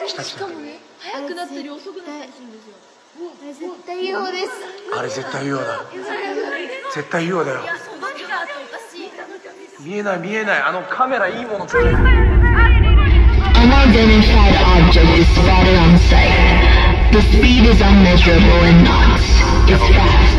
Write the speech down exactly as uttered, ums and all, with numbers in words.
したしかもね、速くなったり遅くなったりするんですよ。 絶対 ユーフォー です。 あれ絶対 ユーフォー だ。絶対 ユーフォー だよ。 いや、そばにがあっておかしい。 見えない見えない。あのカメラいいものつける。 Unidentified object is spotted on site. The speed is unmeasurable in knots. It's fast.